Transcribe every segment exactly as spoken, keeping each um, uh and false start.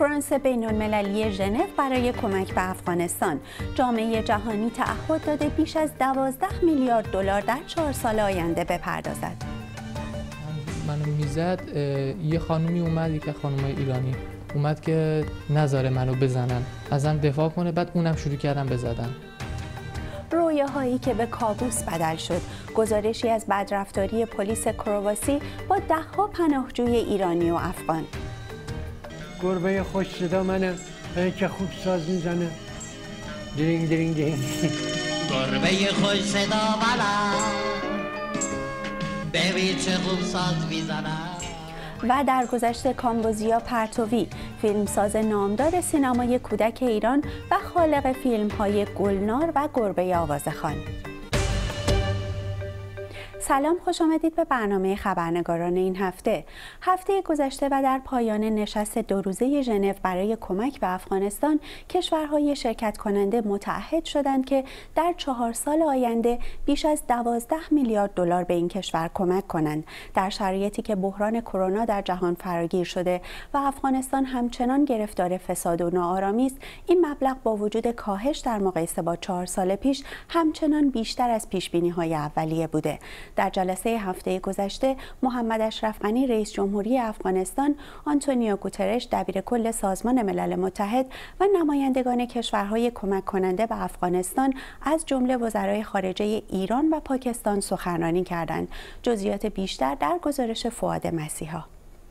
کنفرانس بین‌المللی ژنو برای کمک به افغانستان. جامعه جهانی تعهد داده بیش از دوازده میلیارد دلار در چهار سال آینده بپردازد. منو میزد یه خانومی اومد، یک خانم ایرانی اومد که نذاره منو بزنن، ازم دفاع کنه، بعد اونم شروع کردن بزدن. رویاهایی که به کابوس بدل شد. گزارشی از بدرفتاری پلیس کرواسی با ده‌ها پناهجوی ایرانی و افغان. گربه خوش صدا منم، که خوب ساز میزنه. درینگ درینگ درینگ. گربه خوش صدا منم، ببین چه خوب ساز میزنه. و در گذشت کامبوزیا پرتوی، فیلمساز نامدار سینمای کودک ایران و خالق فیلم‌های گلنار و گربه آوازخوان. سلام، خوش آمدید به برنامه خبرنگاران این هفته. هفته گذشته و در پایان نشست دو روزه ژنو برای کمک به افغانستان، کشورهای شرکت کننده متعهد شدند که در چهار سال آینده بیش از دوازده میلیارد دلار به این کشور کمک کنند. در شرایطی که بحران کرونا در جهان فراگیر شده و افغانستان همچنان گرفتار فساد و ناآرامی است، این مبلغ با وجود کاهش در مقایسه با چهار سال پیش همچنان بیشتر از پیش‌بینی‌های اولیه بوده. در جلسه هفته گذشته، محمد اشرف غنی رئیس جمهوری افغانستان، آنتونیو گوترش دبیرکل سازمان ملل متحد و نمایندگان کشورهای کمک کننده به افغانستان از جمله وزرای خارجه ایران و پاکستان سخنرانی کردند. جزئیات بیشتر در گزارش فؤاد مسیحا.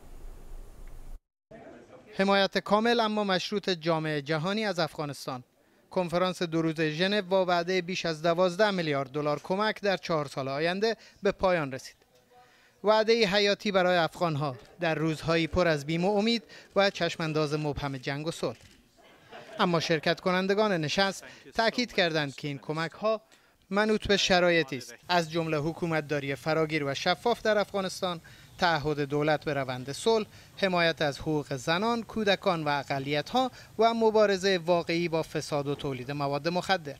حمایت کامل اما مشروط جامعه جهانی از افغانستان. کنفرانس دو روزه ژنو با وعده بیش از دوازده میلیارد دلار کمک در چهار سال آینده به پایان رسید. وعده حیاتی برای افغانها در روزهایی پر از بیم و امید و چشمانداز مبهم جنگ و صلح. اما شرکت کنندگان نشست تاکید کردند که این کمک‌ها منوط به شرایطی است، از جمله حکومتداری فراگیر و شفاف در افغانستان، تعهد دولت به روند صلح، حمایت از حقوق زنان، کودکان و اقلیت‌ها و مبارزه واقعی با فساد و تولید مواد مخدر.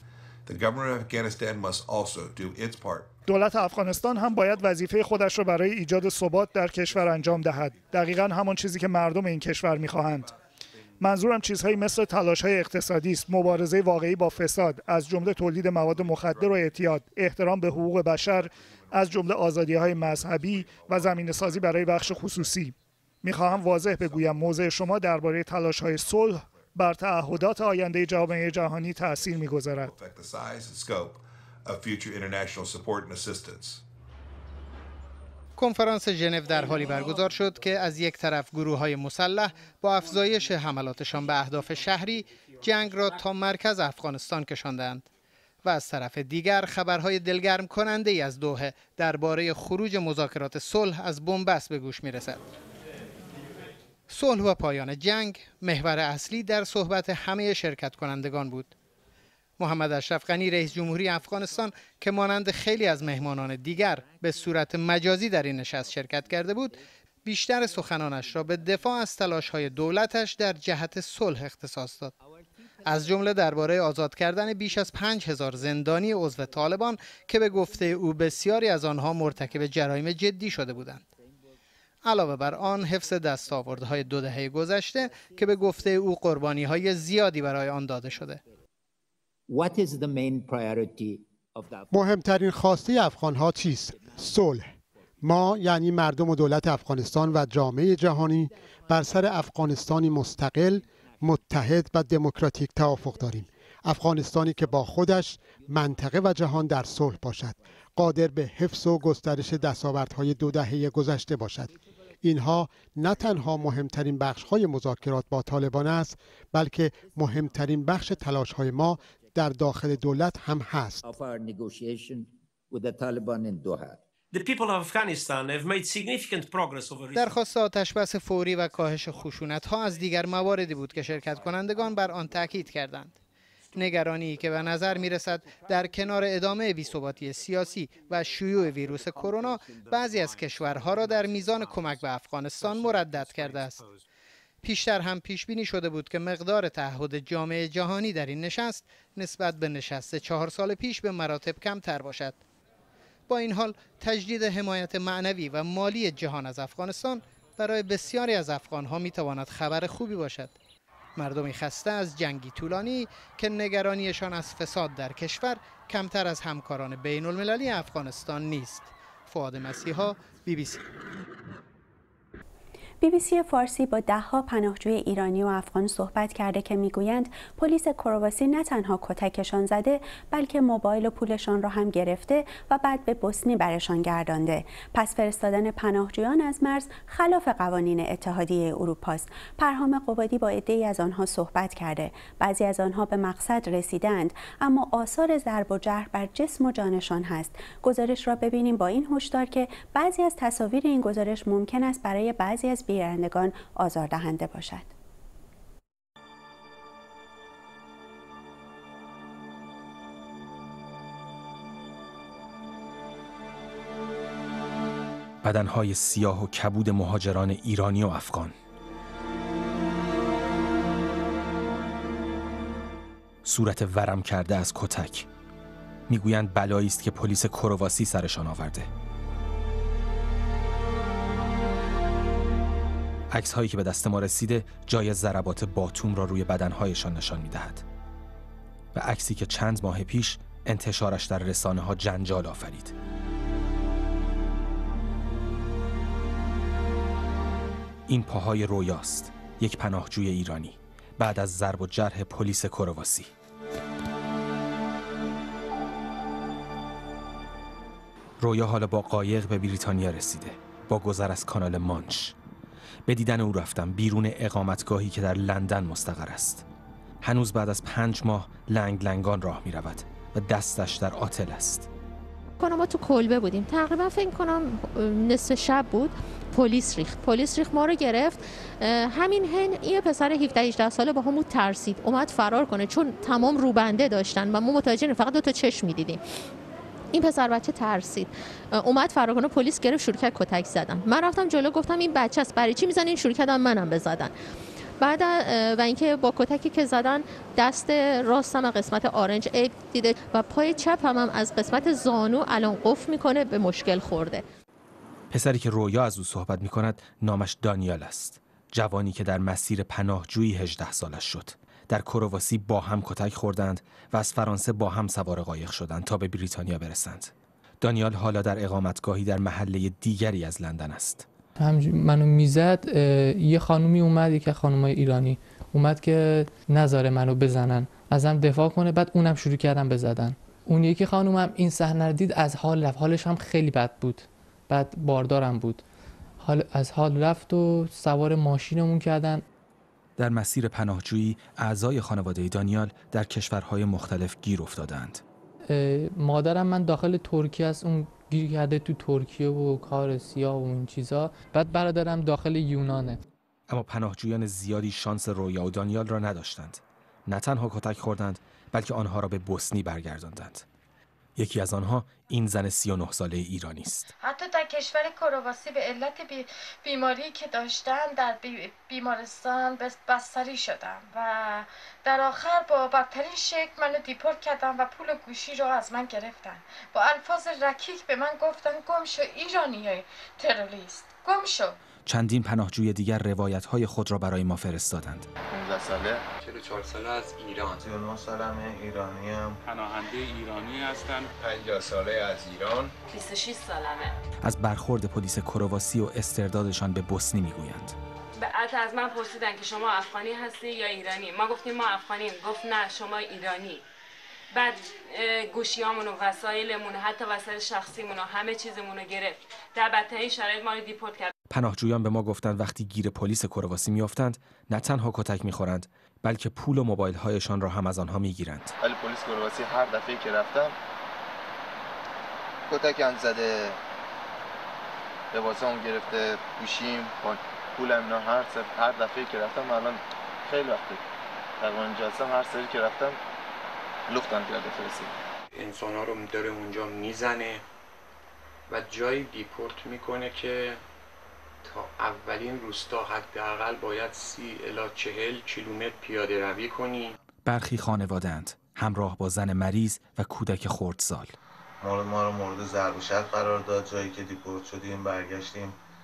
دولت افغانستان هم باید وظیفه خودش را برای ایجاد ثبات در کشور انجام دهد. دقیقاً همان چیزی که مردم این کشور می‌خواهند. منظورم چیزهایی مثل تلاش‌های اقتصادی است، مبارزه واقعی با فساد، از جمله تولید مواد مخدر و اعتیاد، احترام به حقوق بشر، از جمله آزادی‌های مذهبی و زمینه‌سازی برای بخش خصوصی. می‌خواهم واضح بگویم موضع شما درباره تلاش‌های صلح بر تعهدات آینده جامعه جهانی تأثیر می‌گذارد. کنفرانس ژنو در حالی برگزار شد که از یک طرف گروه‌های مسلح با افزایش حملاتشان به اهداف شهری جنگ را تا مرکز افغانستان کشاندند و از طرف دیگر خبرهای دلگرم کننده ای از دوحه درباره خروج مذاکرات صلح از بنبست به گوش می‌رسد. صلح و پایان جنگ محور اصلی در صحبت همه شرکت کنندگان بود. محمد اشرف غنی رئیس جمهوری افغانستان که مانند خیلی از مهمانان دیگر به صورت مجازی در این نشست شرکت کرده بود، بیشتر سخنانش را به دفاع از تلاش‌های دولتش در جهت صلح اختصاص داد. از جمله درباره آزاد کردن بیش از پنج هزار زندانی عضو طالبان که به گفته او بسیاری از آنها مرتکب جرایم جدی شده بودند. علاوه بر آن حفظ دستاوردهای دو دهه گذشته که به گفته او قربانی‌های زیادی برای آن داده شده. مهمترین خواسته افغان‌ها چیست؟ صلح. ما یعنی مردم و دولت افغانستان و جامعه جهانی بر سر افغانستانی مستقل، متحد و دموکراتیک توافق داریم. افغانستانی که با خودش، منطقه و جهان در صلح باشد، قادر به حفظ و گسترش دستاوردهای دو دهه گذشته باشد. اینها نه تنها مهمترین بخش‌های مذاکرات با طالبان است، بلکه مهمترین بخش تلاش‌های ما در داخل دولت هم هست. درخواست آتشبس فوری و کاهش خشونت‌ها از دیگر مواردی بود که شرکت کنندگان بر آن تاکید کردند. نگرانی که به نظر می‌رسد در کنار ادامه بی‌ثباتی سیاسی و شیوع ویروس کرونا، بعضی از کشورها را در میزان کمک به افغانستان مردد کرده است. پیشتر هم پیش بینی شده بود که مقدار تعهد جامعه جهانی در این نشست نسبت به نشست چهار سال پیش به مراتب کمتر باشد. با این حال تجدید حمایت معنوی و مالی جهان از افغانستان برای بسیاری از افغان‌ها می‌تواند خبر خوبی باشد. مردمی خسته از جنگی طولانی که نگرانیشان از فساد در کشور کمتر از همکاران بین المللی افغانستان نیست. فؤاد مسیحا، بی بی سی. بی بی سی فارسی با ده‌ها پناهجوی ایرانی و افغان صحبت کرده که میگویند پلیس کرواسی نه تنها کتکشان زده بلکه موبایل و پولشان را هم گرفته و بعد به بوسنی برشان گردانده. پس فرستادن پناهجویان از مرز خلاف قوانین اتحادیه اروپا است. پرهام قبادی با عده‌ای از آنها صحبت کرده. بعضی از آنها به مقصد رسیدند اما آثار ضرب و جرح بر جسم و جانشان هست. گزارش را ببینیم با این هشدار که بعضی از تصاویر این گزارش ممکن است برای بعضی از گیرندگان آزاردهنده باشد. بدنهای سیاه و کبود مهاجران ایرانی و افغان. صورت ورم کرده از کتک. میگویند بلایی است که پلیس کرواسی سرشان آورده. عکس هایی که به دست ما رسیده جای ضربات باتوم را روی بدنهایشان نشان میدهد و عکسی که چند ماه پیش انتشارش در رسانه ها جنجال آفرید. این پاهای رویاست، یک پناهجوی ایرانی بعد از ضرب و جرح پلیس کرواسی. رویا حالا با قایق به بریتانیا رسیده، با گذر از کانال مانچ. به دیدن او رفتم بیرون اقامتگاهی که در لندن مستقر است. هنوز بعد از پنج ماه لنگ لنگان راه می رود و دستش در آتل است. ما تو کلبه بودیم، تقریبا فکر کنم نصف شب بود. پلیس ریخت پلیس ریخت ما رو گرفت. همین هن یه پسر هفده هجده ساله با همون ترسید، اومد فرار کنه چون تمام روبنده داشتن و ما متوجه فقط دو تا چشم می‌دیدیم. این پسر بچه ترسید، اومد فرار کنه، پلیس گرفت شروع کرد کتک زدن. من رفتم جلو گفتم این بچه است، برای چی میزنین؟ شروع کردن منم بزدن. بعد و اینکه با کتکی که زدن دست راستم قسمت آرنج عیب دیده و پای چپم هم از قسمت زانو الان قفل میکنه، به مشکل خورده. پسری که رویا از او صحبت میکند نامش دانیال است. جوانی که در مسیر پناهجویی هجده سالش شد. در کرواسی با هم کتک خوردند و از فرانسه با هم سوار قایق شدند تا به بریتانیا برسند. دانیال حالا در اقامتگاهی در محله دیگری از لندن است. همینجوری منو میزد. یه خانومی اومد، یکی از خانومای ایرانی اومد که نذاره منو بزنن، ازم دفاع کنه، بعد اونم شروع کردن بزدن. اون یکی خانومم این صحنه رو دید، از حال رفت. حالش هم خیلی بد بود، بعد باردارم بود. حال از حال رفت و سوار ماشینمون کردن. در مسیر پناهجویی اعضای خانواده دانیال در کشورهای مختلف گیر افتادند. مادرم من داخل ترکیه است، اون گیر کرده تو ترکیه و کار سیاه و این چیزا. بعد برادرم داخل یونانه. اما پناهجویان زیادی شانس رویا و دانیال را نداشتند. نه تنها کتک خوردند بلکه آنها را به بوسنی برگرداندند. یکی از آنها این زن سی و نه ساله ایرانی است. حتی در کشور کرواسی به علت بی بیماری که داشتن در بی بیمارستان بستری شدم و در آخر با بدترین شکل منو دیپورت کردن و پول گوشی رو از من گرفتن. با الفاظ رکیک به من گفتن گم شو ایرانیای تروریست، گم شو. چندین پناهجوی دیگر روایت‌های خود را برای ما فرستادند. پانزده ساله، چهل و چهار ساله از ایران. سی و نه سالمه، ایرانیم. پناهنده ایرانی هستم. پنجاه ساله از ایران. بیست و شش سالمه. از برخورد پلیس کرواسی و استردادشان به بوسنی میگویند. بعد از من پرسیدن که شما افغانی هستی یا ایرانی؟ ما گفتیم ما افغانیم. گفت نه شما ایرانی. بعد گوشیامونو، وسایلمون، حتی وسایل شخصیمونو، همه چیزمونو گرفت. در بدترین شرایط ما رو دیپورت کرد. پناهجویان به ما گفتند وقتی گیر پلیس کرواسی میافتند نه تنها کتک میخورند بلکه پول و موبایل هایشان را هم از آنها میگیرند. ولی پلیس کرواسی هر دفعه که رفتم کتکم زده، لباسامو گرفته، گوشیم، پولم، اینا هر هر دفعه که رفتم. الان خیلی وقته تقریبا اینجا هستم، هر سری که رفتم لختم کرده فرستاد. انسان‌ها رو داره اونجا میزنه و جایی دیپورت میکنه که تا اولین روستا حداقل باید سی الی چهل کیلومتر پیاده روی کنی. برخی خانواده‌اند همراه با زن مریض و کودک خردسال. ما رو ما رو مورد ضرب و شتم قرار داد. جایی که دیپورت شدیم برگشتیم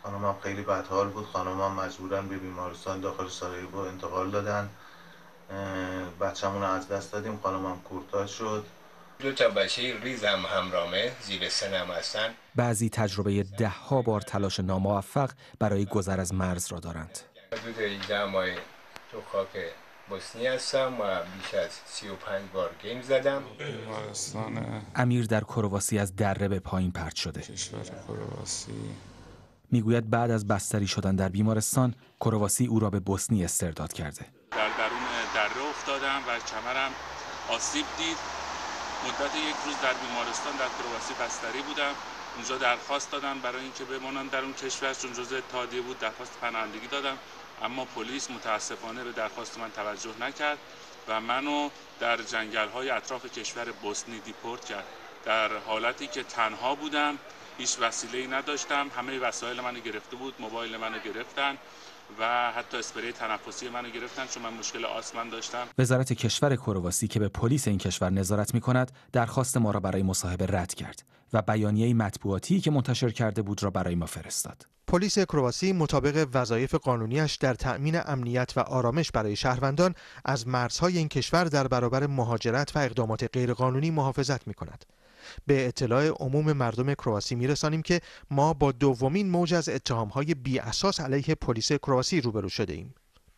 خانمم خیلی بدحال بود. خانمم مجبورن به بیمارستان داخل سارایوو انتقال دادن. بچه‌مون از دست دادیم. خانمم کورتاژ شد. دو تا بچه ریزم همرامه زیر سنم هستن. بعضی تجربه ده ها بار تلاش ناموفق برای گذر از مرز را دارند. حدود هجده ماه تو خاک بوسنی هستم و بیش از سی و پنج بار گیم زدم. امیر در کرواسی از دره به پایین پرت شده. کشور کرواسی میگوید بعد از بستری شدن در بیمارستان، کرواسی او را به بوسنی استرداد کرده. در درون دره افتادم و کمرم آسیب دید. مدت یک روز در بیمارستان در کرواسی بستری بودم. اونجا درخواست دادم برای اینکه بمانم در اون کشور، چون جزء اتحادیه بود، درخواست پناهندگی دادم، اما پلیس متاسفانه به درخواست من توجه نکرد و منو در جنگل‌های اطراف کشور بوسنی دیپورت کرد. در حالتی که تنها بودم، هیچ وسیله‌ای نداشتم، همه وسایل منو گرفته بود، موبایل منو گرفتن و حتی اسپری تنفسی منو گرفتن چون من مشکل آسم داشتم. وزارت کشور کرواسی که به پلیس این کشور نظارت می‌کند، درخواست ما را برای مصاحبه رد کرد و بیانیه مطبوعاتی که منتشر کرده بود را برای ما فرستاد. پلیس کرواسی مطابق وظایف قانونیش در تأمین امنیت و آرامش برای شهروندان از مرزهای این کشور در برابر مهاجرت و اقدامات غیرقانونی محافظت می‌کند. به اطلاع عموم مردم کرواسی میرسانیم که ما با دومین موج از اتهام‌های بی اساس علیه پلیس کرواسی روبرو شده ایم.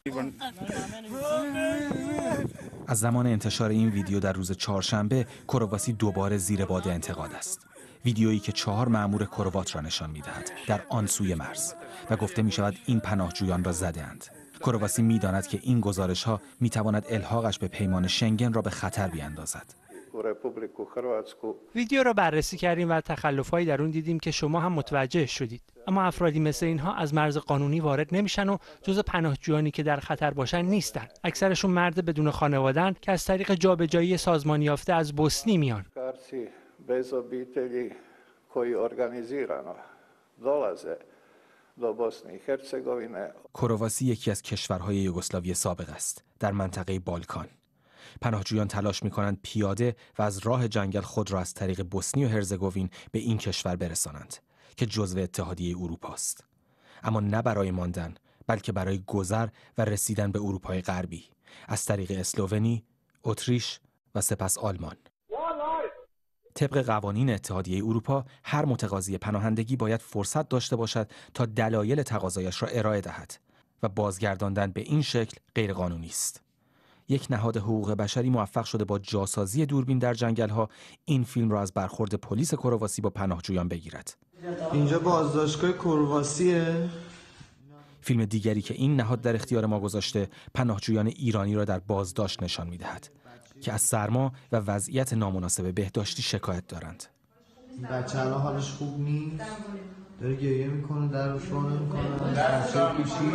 از زمان انتشار این ویدیو در روز چهارشنبه، کرواسی دوباره زیر باد انتقاد است. ویدیویی که چهار مأمور کروات را نشان می‌دهد در آن سوی مرز و گفته می‌شود این پناهجویان را زده‌اند. کرواسی می‌داند که این گزارش‌ها می‌تواند الحاقش به پیمان شنگن را به خطر بیاندازد. ویدیو را بررسی کردیم و تخلف‌هایی در اون دیدیم که شما هم متوجه شدید. اما افرادی مثل اینها از مرز قانونی وارد نمیشن و جزء پناهجویانی که در خطر باشن نیستن. اکثرشون مرد بدون خانواده‌اند که از طریق جابجایی سازمانی یافته از بوسنی میان. کرواسی یکی از کشورهای یوگسلاوی سابق است در منطقه بالکان. پناهجویان تلاش می‌کنند پیاده و از راه جنگل خود را از طریق بوسنی و هرزگوین به این کشور برسانند که جزو اتحادیه اروپا است. اما نه برای ماندن، بلکه برای گذر و رسیدن به اروپای غربی از طریق اسلوونی، اتریش و سپس آلمان. طبق قوانین اتحادیه اروپا، هر متقاضی پناهندگی باید فرصت داشته باشد تا دلایل تقاضایش را ارائه دهد و بازگرداندن به این شکل غیرقانونی است. یک نهاد حقوق بشری موفق شده با جاسازی دوربین در جنگل‌ها این فیلم را از برخورد پلیس کرواسی با پناهجویان بگیرد. اینجا بازداشتگاه کرواسیه. فیلم دیگری که این نهاد در اختیار ما گذاشته، پناهجویان ایرانی را در بازداشت نشان می‌دهد که از سرما و وضعیت نامناسب بهداشتی شکایت دارند. بچه الان حالش خوب نیست. داره گریه میکنه، در رو شو نمیکنه. بچه پیشی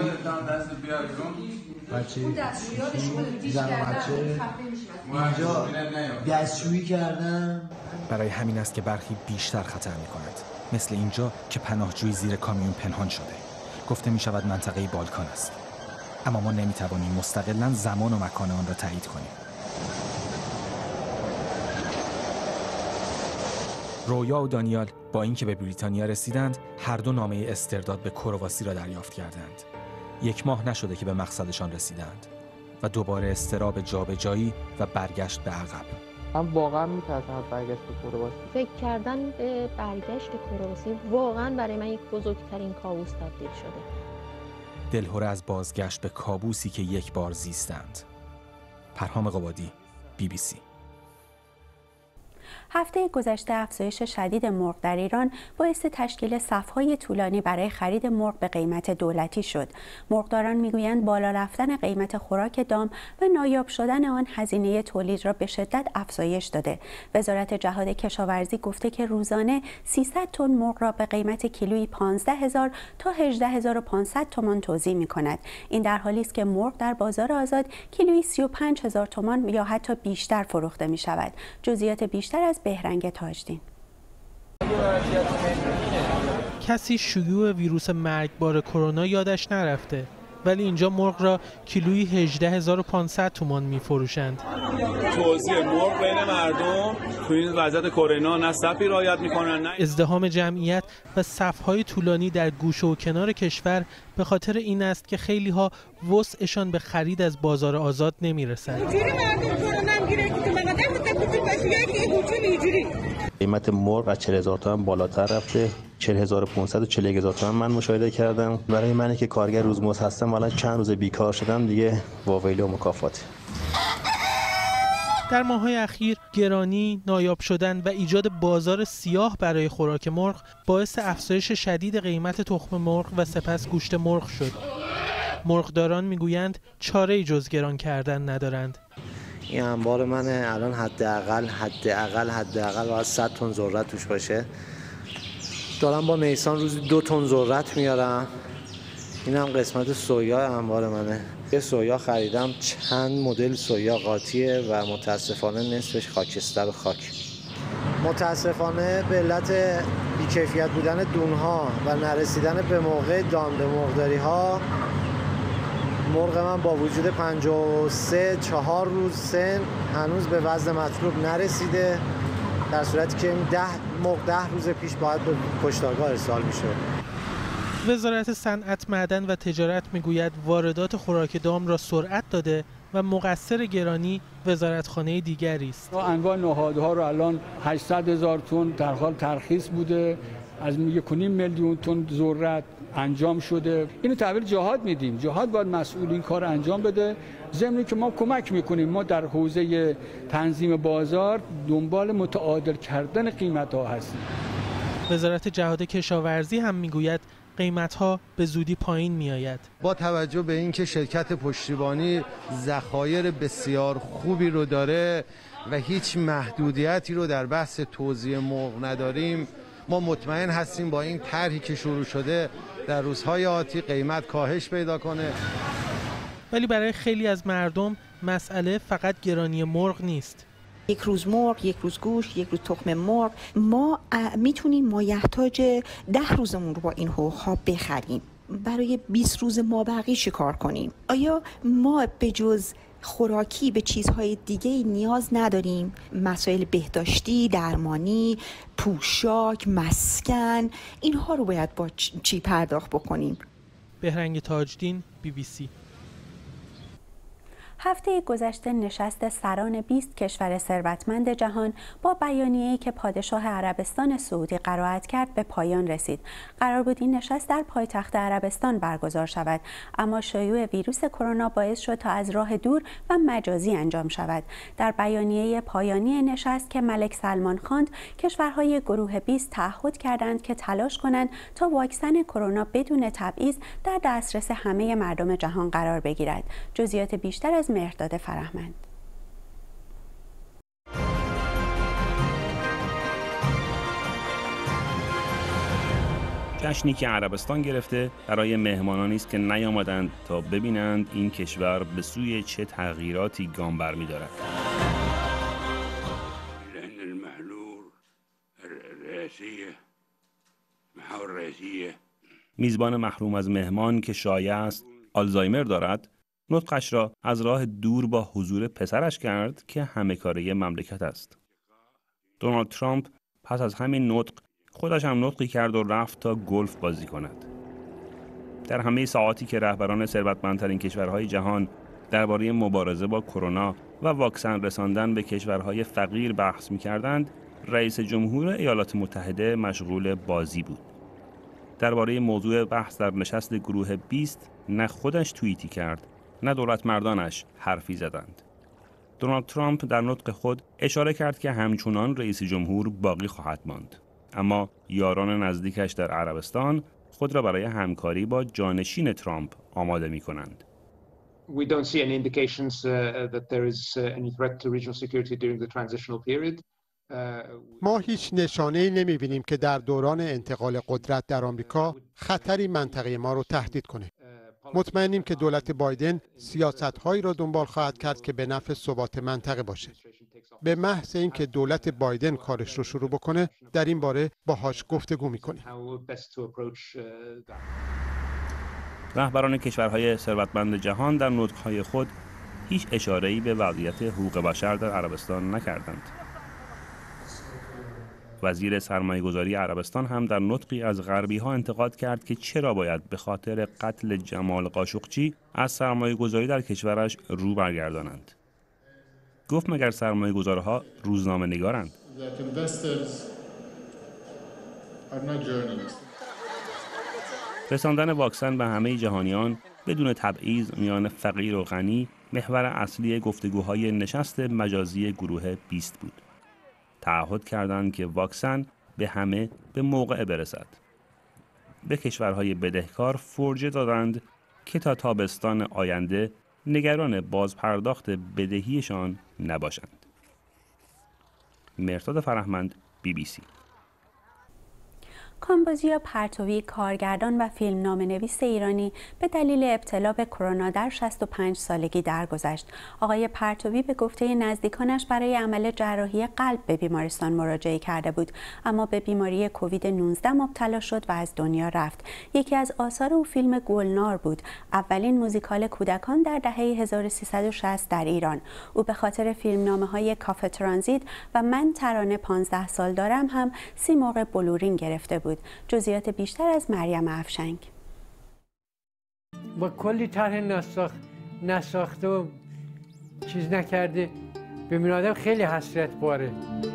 بچه پیشی زن بچه اینجا دستشویی کردن. برای همین است که برخی بیشتر خطر میکنند، مثل اینجا که پناهجویی زیر کامیون پنهان شده. گفته می شود منطقه بالکان است، اما ما نمیتوانیم مستقلاً زمان و مکان آن را تایید کنیم. رویا و دانیال با اینکه به بریتانیا رسیدند، هر دو نامه استرداد به کرواسی را دریافت کردند. یک ماه نشده که به مقصدشان رسیدند و دوباره اضطراب جابجایی و برگشت به عقب. من واقعا میترسم از برگشت به کرواسی. فکر کردن به برگشت کرواسی واقعا برای من یک بزرگترین کابوس تبدیل شده. دلهره از بازگشت به کابوسی که یک بار زیستند. پرهام قبادی، بی بی سی. هفته گذشته افزایش شدید مرغ در ایران باعث تشکیل صف‌های طولانی برای خرید مرغ به قیمت دولتی شد. مرغداران میگویند بالا رفتن قیمت خوراک دام و نایاب شدن آن هزینه تولید را به شدت افزایش داده. وزارت جهاد کشاورزی گفته که روزانه سیصد تن مرغ را به قیمت کیلویی پانزده هزار تا هجده هزار و پانصد تومان توزیع می‌کند. این در حالی است که مرغ در بازار آزاد کیلویی سی و پنج هزار تومان یا حتی بیشتر فروخته می‌شود. جزئیات بیشتر از بهرنگ تاجدین. کسی شیوع ویروس مرگبار کرونا یادش نرفته ولی اینجا مرغ را کیلویی هجده هزار و پانصد تومان می‌فروشند. توزیع مرغ بین مردم تو این وضعیت کرونا نه صفی رعایت می‌کنن نه ازدحام جمعیت و صف‌های طولانی در گوشه و کنار کشور به خاطر این است که خیلی‌ها وسعشان به خرید از بازار آزاد نمی‌رسد. قیمت مرغ از چهل هزار تومان بالاتر رفته، چهل هزار و پانصد و چهل و یک هزار تومان من مشاهده کردم. برای منی که کارگر روزمزد هستم الان چند روز بیکار شدم دیگه واویلی و مکافات. در ماه‌های اخیر گرانی، نایاب شدن و ایجاد بازار سیاه برای خوراک مرغ باعث افزایش شدید قیمت تخم مرغ و سپس گوشت مرغ شد. مرغداران میگویند چاره‌ای جز گران کردن ندارند. این انبار منه، الان حداقل حداقل حداقل باید صد تن ذرت توش باشه. دارم با نیسان روزی دو تن ذرت میارم. این هم قسمت سویا انبار منه. یه سویا خریدم، چند مدل سویا قاطیه و متاسفانه نصفش خاکستر و خاک. متاسفانه به علت بی‌کیفیت بودن دونها و نرسیدن به موقع دام به مرغداری ها، مرغ من با وجود پنجاه و سه چهار روز سن هنوز به وزن مطلوب نرسیده، در صورتی که این ده مرغ ده روز پیش باید به کشتارگاه ارسال میشه. وزارت صنعت، معدن و تجارت میگوید واردات خوراک دام را سرعت داده و مقصر گرانی وزارتخانه دیگری است. انواع نهادها رو الان هشتصد هزار تن در حال ترخیص بوده، از یک و نیم میلیون تن ذرت انجام شده. اینو تحویل جهاد میدیم. جهاد باید مسئول این کار انجام بده، ضمن که ما کمک میکنیم. ما در حوزه تنظیم بازار دنبال متعادل کردن قیمت ها هستیم. وزارت جهاد کشاورزی هم میگوید قیمت‌ها به زودی پایین می‌آید. با توجه به اینکه شرکت پشتیبانی ذخایر بسیار خوبی رو داره و هیچ محدودیتی رو در بحث توزیع مرغ نداریم، ما مطمئن هستیم با این طرحی که شروع شده در روزهای آتی قیمت کاهش پیدا کنه. ولی برای خیلی از مردم مسئله فقط گرانی مرغ نیست. یک روز مرغ، یک روز گوشت، یک روز تخم مرغ، ما میتونیم مایحتاج ده روزمون رو با این حقوق‌ها بخریم. برای بیست روز مابقی چیکار کنیم؟ آیا ما به جز خوراکی به چیزهای دیگه نیاز نداریم؟ مسائل بهداشتی، درمانی، پوشاک، مسکن، اینها رو باید با چی پرداخت بکنیم؟ بهرنگ تاجدین، بی بی سی. هفته گذشته نشست سران بیست کشور ثروتمند جهان با بیانیه‌ای که پادشاه عربستان سعودی قرائت کرد به پایان رسید. قرار بود این نشست در پایتخت عربستان برگزار شود، اما شیوع ویروس کرونا باعث شد تا از راه دور و مجازی انجام شود. در بیانیه پایانی نشست که ملک سلمان خواند، کشورهای گروه بیست تعهد کردند که تلاش کنند تا واکسن کرونا بدون تبعیض در دسترس همه مردم جهان قرار بگیرد. جزئیات بیشتر از مهرداد فرهمند. جشنی که عربستان گرفته برای مهمانانی است که نیامدند تا ببینند این کشور به سوی چه تغییراتی گام برمی‌دارد. میزبان محروم از مهمان که شایع است آلزایمر دارد، نطقش را از راه دور با حضور پسرش کرد که همه کاره مملکت است. دونالد ترامپ پس از همین نطق خودش هم نطقی کرد و رفت تا گلف بازی کند. در همه ساعاتی که رهبران ثروتمندترین کشورهای جهان درباره مبارزه با کرونا و واکسن رساندن به کشورهای فقیر بحث می‌کردند، رئیس جمهور ایالات متحده مشغول بازی بود. درباره موضوع بحث در نشست گروه بیست نه خودش توییتی کرد، نه دولت مردانش حرفی زدند. دونالد ترامپ در نطق خود اشاره کرد که همچنان رئیس جمهور باقی خواهد ماند، اما یاران نزدیکش در عربستان خود را برای همکاری با جانشین ترامپ آماده می کنند. We don't see any indications uh, that there is uh, any threat to regional security during the transitional period. ما هیچ نشانه‌ای نمی‌بینیم که در دوران انتقال قدرت در آمریکا خطری منطقه ما رو تهدید کنه. مطمئنیم که دولت بایدن سیاست‌هایی را دنبال خواهد کرد که به نفع ثبات منطقه باشه. به محض اینکه دولت بایدن کارش رو شروع بکنه، در این باره باهاش گفتگو می‌کنیم. رهبران کشورهای ثروتمند جهان در نطق‌های خود هیچ اشاره‌ای به وضعیت حقوق بشر در عربستان نکردند. وزیر سرمایه‌گذاری عربستان هم در نطقی از غربی‌ها انتقاد کرد که چرا باید به خاطر قتل جمال قاشقچی از سرمایه‌گذاری در کشورش رو برگردانند. گفت مگر سرمایه‌گذارها روزنامه‌نگارند؟ رساندن واکسن به همه جهانیان بدون تبعیض میان فقیر و غنی محور اصلی گفتگوهای نشست مجازی گروه بیست بود. تعهد کردند که واکسن به همه به موقع برسد. به کشورهای بدهکار فرجه دادند که تا تابستان آینده نگران بازپرداخت بدهیشان نباشند. مرداد فرهمند، بی بی سی. کامبوزیا پرتوی، کارگردان و فیلمنامه‌نویس ایرانی به دلیل ابتلا به کرونا در شصت و پنج سالگی درگذشت. آقای پرتوی به گفته نزدیکانش برای عمل جراحی قلب به بیمارستان مراجعه کرده بود، اما به بیماری کووید نوزده مبتلا شد و از دنیا رفت. یکی از آثار او فیلم گلنار بود، اولین موزیکال کودکان در دهه هزار و سیصد و شصت در ایران. او به خاطر فیلمنامه‌های کافه ترانزیت و من ترانه پانزده سال دارم هم سی مرغ بلورین گرفته بود. جزئیات بیشتر از مریم افشنگ. با کلی طرح نساخت نساخته و چیز نکرده ببین آدم خیلی حسرت باره.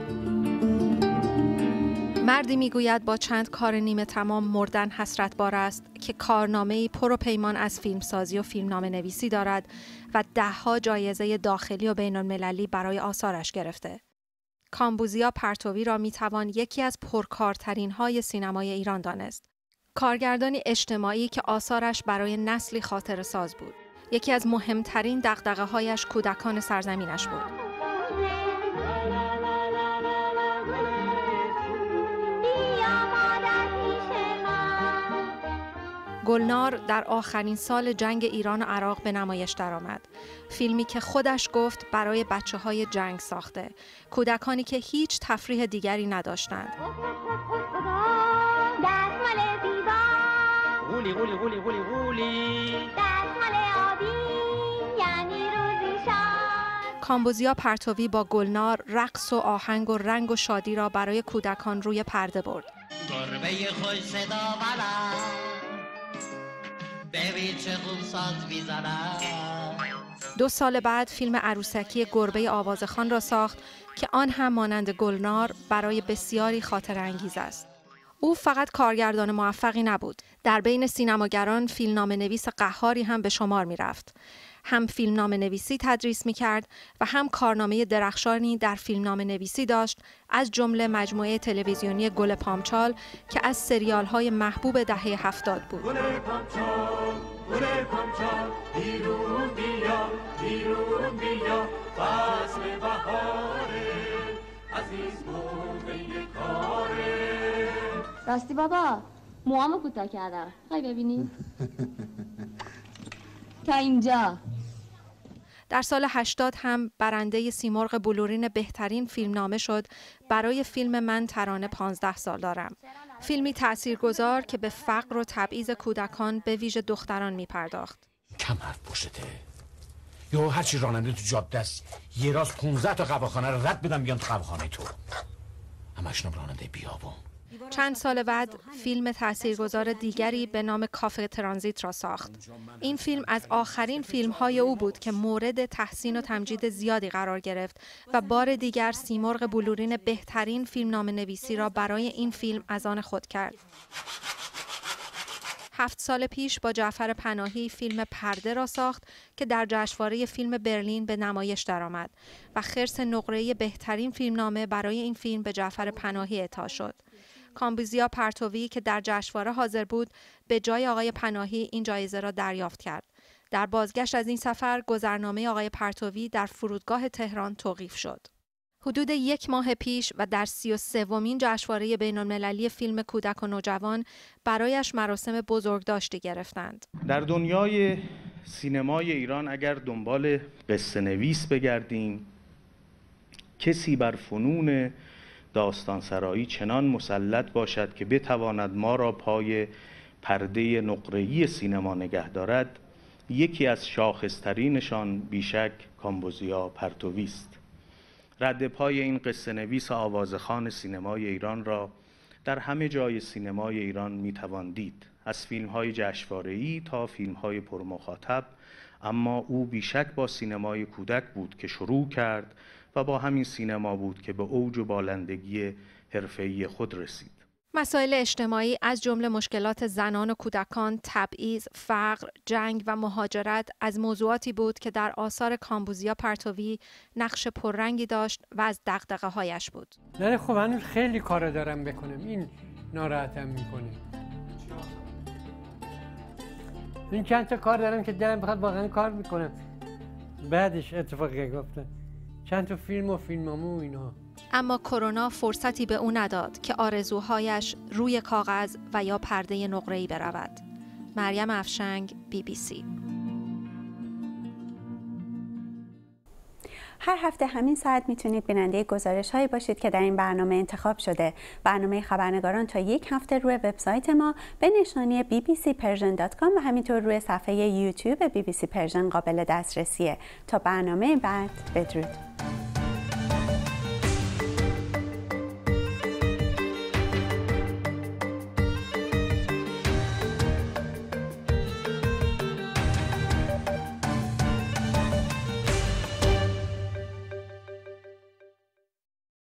مردی میگوید با چند کار نیمه تمام مردن حسرت بار است که کارنامه‌ای پر و پیمان از فیلمسازی و فیلمنامه نویسی دارد و ده‌ها جایزه داخلی و بین‌المللی برای آثارش گرفته. کامبوزیا پرتوی را میتوان یکی از پرکارترین های سینمای ایران دانست. کارگردانی اجتماعی که آثارش برای نسلی خاطره ساز بود. یکی از مهمترین دغدغه هایش کودکان سرزمینش بود. گلنار در آخرین سال جنگ ایران و عراق به نمایش درآمد. فیلمی که خودش گفت برای بچه‌های جنگ ساخته، کودکانی که هیچ تفریح دیگری نداشتند. غولی غولی غولی غولی غولی کامبوزیا پرتوی با گلنار رقص و آهنگ و رنگ و شادی را برای کودکان روی پرده برد. گربه خوش صدا بلند ببین چه خوب ساز میزنم. دو سال بعد فیلم عروسکی گربه آوازخوان را ساخت که آن هم مانند گلنار برای بسیاری خاطره انگیز است. او فقط کارگردان موفقی نبود. در بین سینماگران فیلمنامه نویس قهاری هم به شمار می رفت. هم فیلمنامه نویسی تدریس می کرد و هم کارنامه درخشانی در فیلمنامه نویسی داشت، از جمله مجموعه تلویزیونی گل پامچال که از سریال های محبوب دهه هفتاد بود. گل پامچال، گل پامچال، بیرون بیا، بیرون بیا، فصل بهاره، عزیز موقع کاره. راستی بابا، موامو کوتاه کردم. خواهی ببینی؟ تا اینجا. در سال هشتاد هم برنده سیمرغ بلورین بهترین فیلمنامه شد برای فیلم من ترانه پانزده سال دارم. فیلمی تاثیرگذار که به فقر و تبعیض کودکان به ویژه دختران می پرداخت. کم حرف پشته. یا هرچی راننده تو جاده است یه راست پونزده تا قهوه‌خانه رو رد بدم بیان تو قهوه‌خانه تو. همشون راننده بیابون. چند سال بعد فیلم تاثیرگذار دیگری به نام کافه ترانزیت را ساخت. این فیلم از آخرین فیلم‌های او بود که مورد تحسین و تمجید زیادی قرار گرفت و بار دیگر سیمرغ بلورین بهترین فیلمنامه نویسی را برای این فیلم از آن خود کرد. هفت سال پیش با جعفر پناهی فیلم پرده را ساخت که در جشنواره فیلم برلین به نمایش درآمد و خرس نقره‌ای بهترین فیلمنامه برای این فیلم به جعفر پناهی اعطا شد. کامبوزیا پرتوی که در جشنواره حاضر بود به جای آقای پناهی این جایزه را دریافت کرد. در بازگشت از این سفر گذرنامه آقای پرتوی در فرودگاه تهران توقیف شد. حدود یک ماه پیش و در سی و سومین جشنواره بین‌المللی فیلم کودک و نوجوان برایش مراسم بزرگداشتی گرفتند. در دنیای سینمای ایران اگر دنبال قصه نویس بگردیم، کسی بر فنون داستانسرایی چنان مسلط باشد که بتواند ما را پای پرده نقره‌ای سینما نگه دارد، یکی از شاخصترینشان بیشک کامبوزیا پرتوی است. رد پای این قصه نویس آوازخوان سینمای ایران را در همه جای سینمای ایران میتوان دید، از فیلم‌های جشنواره‌ای تا فیلم‌های پرمخاطب، اما او بیشک با سینمای کودک بود که شروع کرد و با همین سینما بود که به اوج و بالندگی حرفه‌ای خود رسید. مسائل اجتماعی از جمله مشکلات زنان و کودکان، تبعیض، فقر، جنگ و مهاجرت از موضوعاتی بود که در آثار کامبوزیا پرتوی نقش پررنگی داشت و از دغدغه‌هایش بود. نه خب هنوز خیلی کار دارم بکنم، این ناراحتم میکنه. این چند تا کار دارم که دلم بخواد واقعا کار میکنم. بعدش اتفاقی گفتم چند تا فیلم و فیلمامو اینا. اما کرونا فرصتی به او نداد که آرزوهایش روی کاغذ و یا پرده نقره‌ای برود. مریم افشنگ، بی بی سی. هر هفته همین ساعت میتونید بیننده گزارش هایی باشید که در این برنامه انتخاب شده. برنامه خبرنگاران تا یک هفته روی وبسایت ما به نشانی بی بی سی پرژن دات کام و همینطور روی صفحه یوتیوب بی بی سی پرژن قابل دسترسیه. تا برنامه بعد، بدرود.